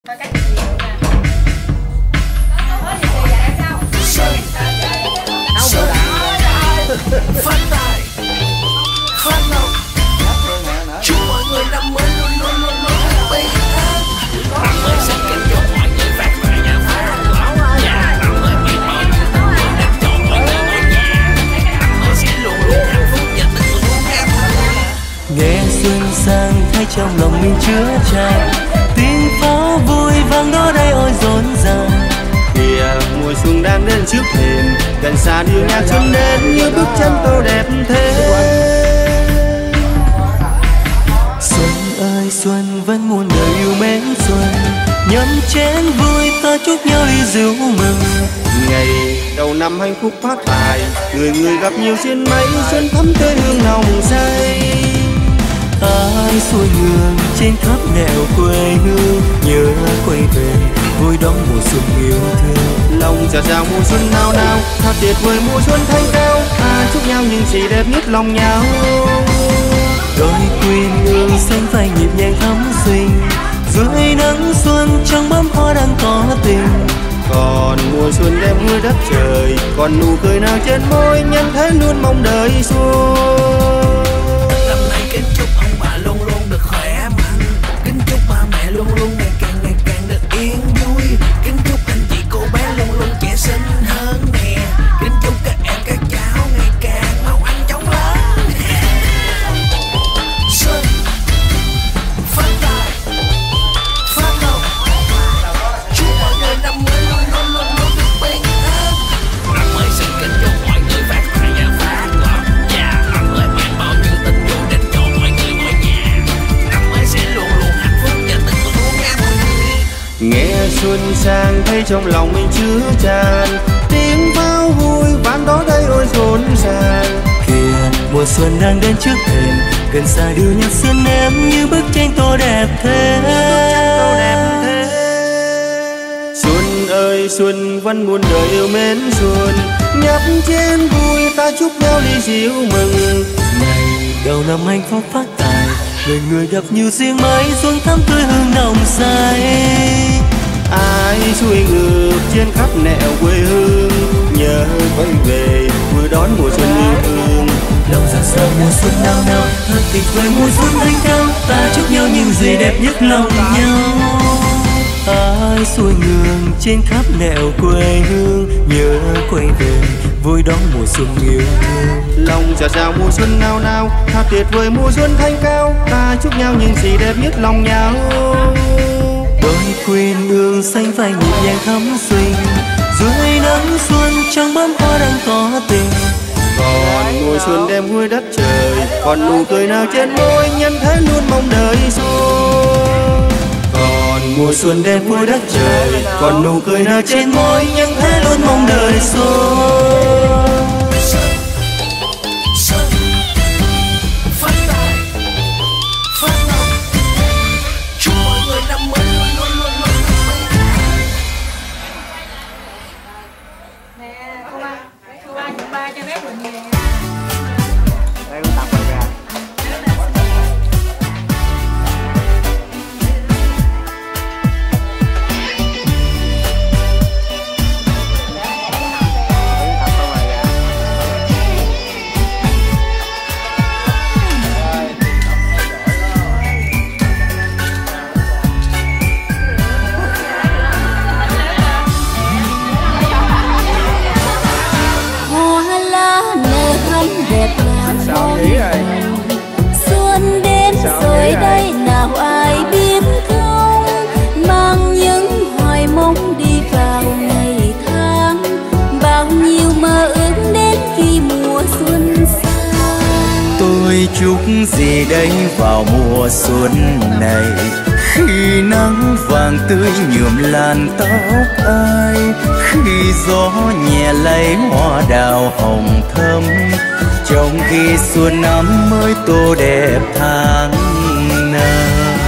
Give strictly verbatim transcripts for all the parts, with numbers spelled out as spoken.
Thôi cách gì nè. Có gì thì dạy em đâu. Áo mưa đạn. Phát tài, phát lộc, chúc mọi người năm mới luôn luôn luôn luôn bình an. Năm mới sẽ kính chúc mọi người phát tài nhà phát lộc. Dạ, năm mới biết bao nhiêu tình yêu đặt cho mọi người ngôi nhà. Năm mới sẽ luôn luôn hạnh phúc và tình luôn em. Nghe xuân sang thấy trong lòng mình chứa tràn, tiếng pháo vui vang đó đây ôi rộn ràng. Kìa mùa xuân đang đến trước thềm, gần xa điệu nhạc xuân đến như bước chân tô đẹp thế. Xuân ơi xuân vẫn muôn đời yêu mến xuân, nhân chén vui ta chúc nhau ly rượu mừng. Ngày đầu năm hạnh phúc phát tài, người người gặp nhiều duyên mấy, xuân thắm tươi hương nồng say. Ai xuôi ngược trên khắp nẻo quê hương, nhớ quay về vui đón mùa xuân yêu thương. Lòng dạt dào mùa xuân nào nào, thật tuyệt vời mùa xuân thanh cao. Ta chúc nhau những gì đẹp nhất lòng nhau. Đôi quyên ương xanh phai nhịp nhàng thắm xinh, dưới nắng xuân trong bướm hoa đang có tình. Còn mùa xuân đem mưa đất trời, còn nụ cười nào trên môi, nhân thế luôn mong đợi xuân. Năm nay kính chúc ông bà luôn luôn được khỏe mạnh, kính chúc ba mẹ luôn luôn ngày càng ngày càng được yên vui, kính chúc anh chị cô bé luôn luôn trẻ xinh hơn nè, kính chúc các em các cháu ngày càng mau ăn chóng lớn. Xuân phát tài, phát lộc, chúc mọi người năm mới luôn luôn luôn luôn được bình an. Năm mới xin kính chúc mọi người phát tài và phát lộc. Dạ, năm mới mang bao nhiêu tình yêu đến cho mọi người ngôi nhà. Năm mới sẽ luôn luôn hạnh phúc và tình luôn em. Nghe xuân sang thấy trong lòng mình chứa tràn, tiếng pháo vui vang đó đây ôi rộn ràng. Kìa mùa xuân đang đến trước thềm, gần xa điệu nhạc xuân em như bức tranh tô đẹp thế. Xuân ơi xuân vẫn muôn đời yêu mến xuân, nhấp chén vui ta chúc nhau ly rượu mừng. Ngày đầu năm hạnh phúc phát tài, người người gặp nhiều riêng mấy, xuân thắm tươi hương nồng say. Ai xuôi ngược trên khắp nẻo quê hương, nhớ quay về vừa đón mùa xuân yêu thương. Lòng dạt dào mùa xuân nào nào, thật tuyệt vời mùa xuân thanh cao. Ta chúc nhau những gì đẹp nhất lòng nhau. Ai xuôi ngược trên khắp nẻo quê hương, nhớ quay về vui đón mùa xuân yêu thương. Lòng dạt dào mùa xuân nào nào, thật tuyệt vời mùa xuân thanh cao. Ta chúc nhau những gì đẹp nhất lòng nhau. Đôi quyên ương xanh phai nhịp nhàng thắm xinh, dưới nắng xuân trong bướm hoa đang có tình. Còn mùa xuân đem vui đất trời, còn nụ cười nào trên môi, nhân thế luôn mong đợi xuân. Còn mùa xuân đem vui đất trời, còn nụ cười nào trên môi, nhân thế luôn mong đợi xuân. Xuân phát tài, phát lộc, chúc mọi người năm mới luôn luôn luôn luôn bình an. Nè, cô ba, cô ba chụp ba cho bé mình nè. Đây con tập rồi kìa. Hoa lá nở thắm đẹp ngàn bông hồng. Xuân đến rồi đây nào ai biết không, mang những hoài mong đi vào ngày tháng, bao nhiêu mơ ước đến khi mùa xuân sang. Tôi chúc gì đây vào mùa xuân này, khi nắng vàng tươi nhuộm làn tóc ai, khi gió nhẹ lấy hoa đào hồng thơm, trong khi xuân năm mới tô đẹp tháng năm.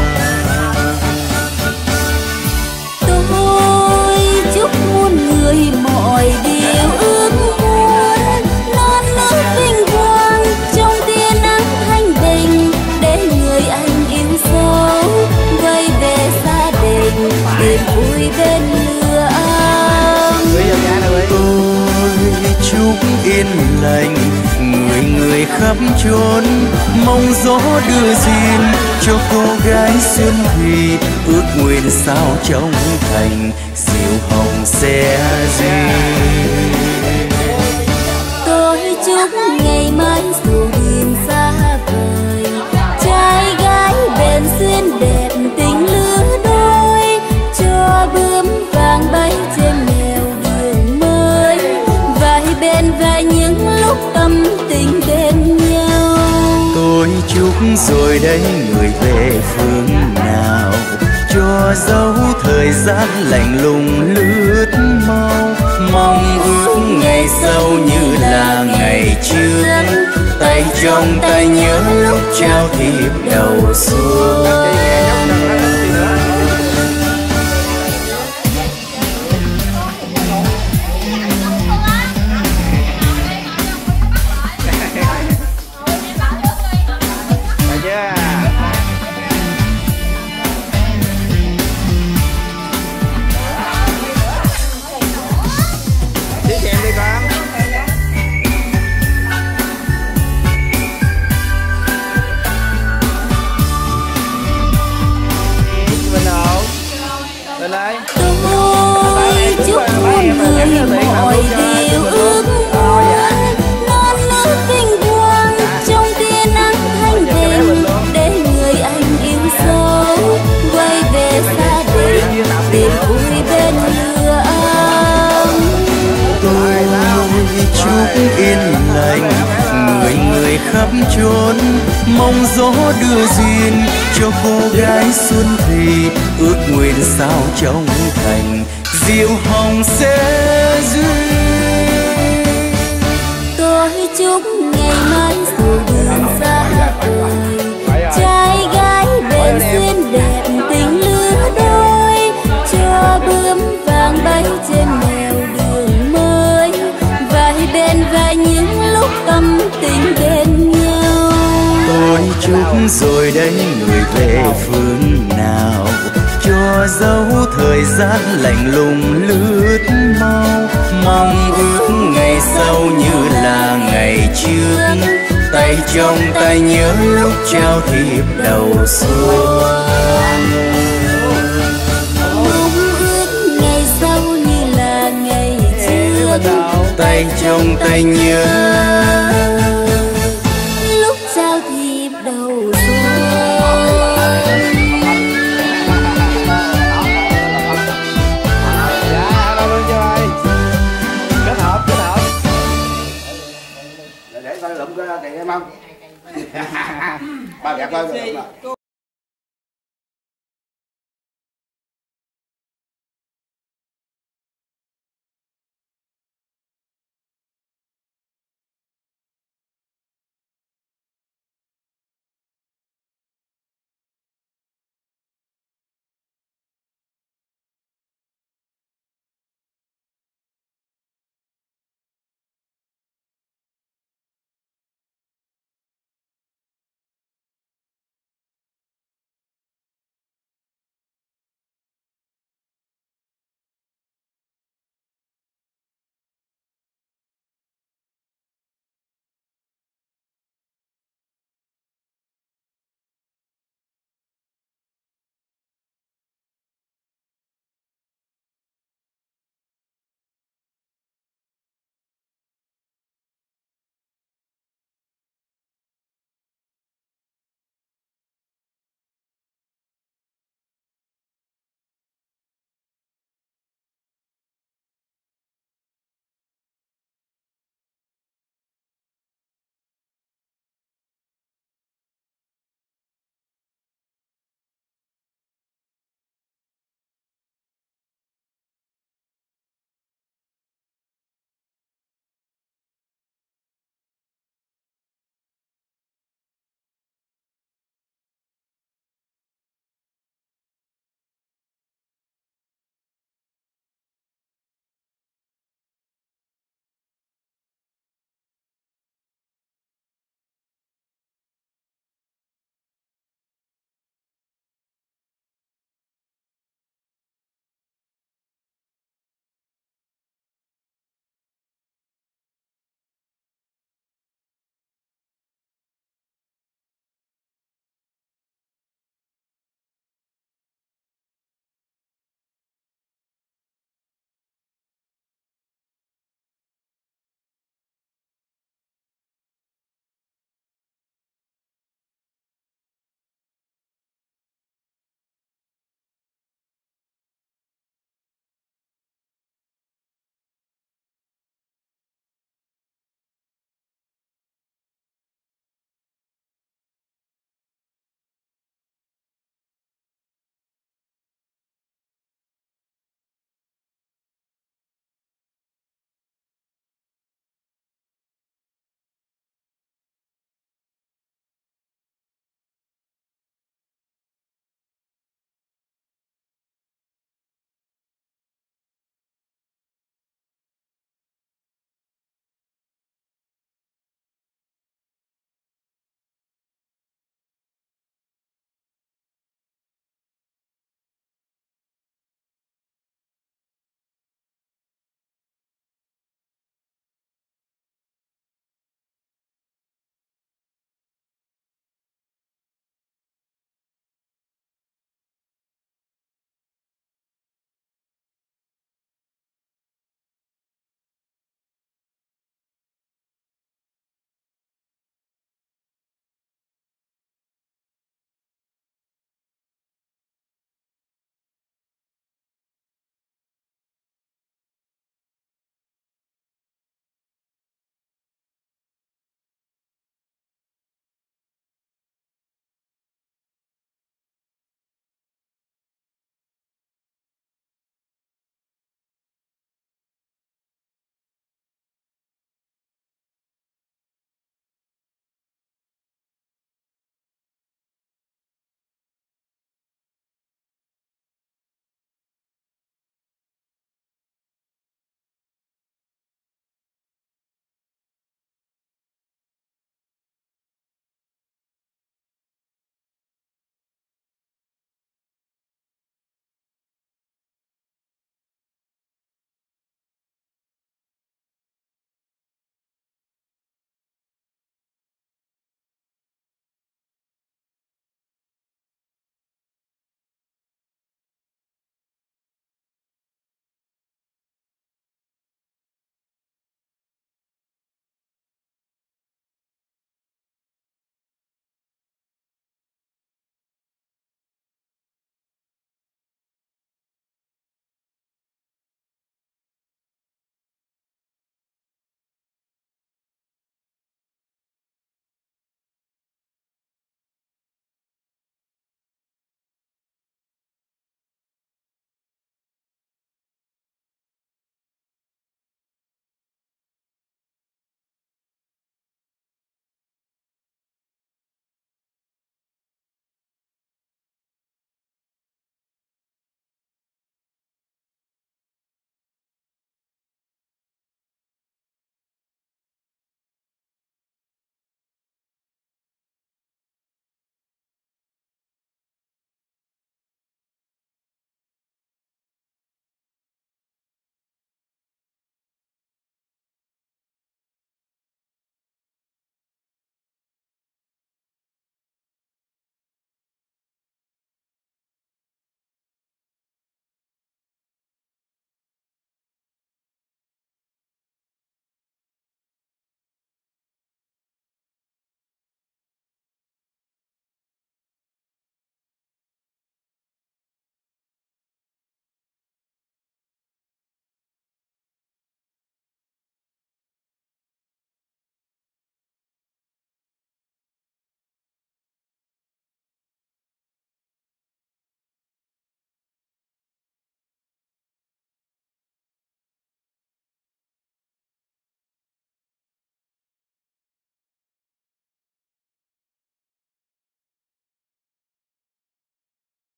Tôi chúc muôn người mọi điều ước muốn, non nước vinh quang trong tia nắng thanh bình, để người anh yêu dấu quay về gia đình. vui bên lửa ấm. Tôi chúc yên lành người người khắp chốn, mong gió đưa duyên cho cô gái xuân thì ước nguyện sao trong thành diệu hồng sẽ duyên. Tôi chúc ngày mai dù biển xa vời, trai gái bền duyên đẹp tình lứa đôi, cho bướm vàng bay trên nẻo đường mới, vai bên vai những lúc tâm tình bên nhau. Tôi chúc rồi đây người về phương nào, cho dấu thời gian lạnh lùng lướt mau, mong ước ngày sau như là ngày trước, tay trong tay nhớ lúc trao thiệp đầu xuân. Tôi chúc muôn người mọi điều ước muốn, non nước vinh quang trong tia nắng thanh bình, để người anh yêu dấu quay về gia đình tìm vui bên lửa ấm. Tôi chúc yên lành người người khắp chốn, mong gió đưa duyên cho cô gái xuân thì ước nguyện sao trong thành diệu hồng sẽ duyên. Tôi chúc ngày mai dù đường xa vời, trai gái bền duyên đẹp tình lứa đôi, cho bướm vàng bay trên nẻo đường mới, vai bên vai những lúc tâm tình bên nhau. Tôi chúc rồi đây người về phương nào, cho dấu thời gian lạnh lùng lướt mau, mong ước ngày sau như là ngày trước, tay trong tay nhớ lúc trao thiệp đầu xuân. Mong ước ngày sau như là ngày trước, tay trong tay nhớ lúc trao thiệp đầu xuân. Để coi lụm cái tiền em không? Bao đẹp coi.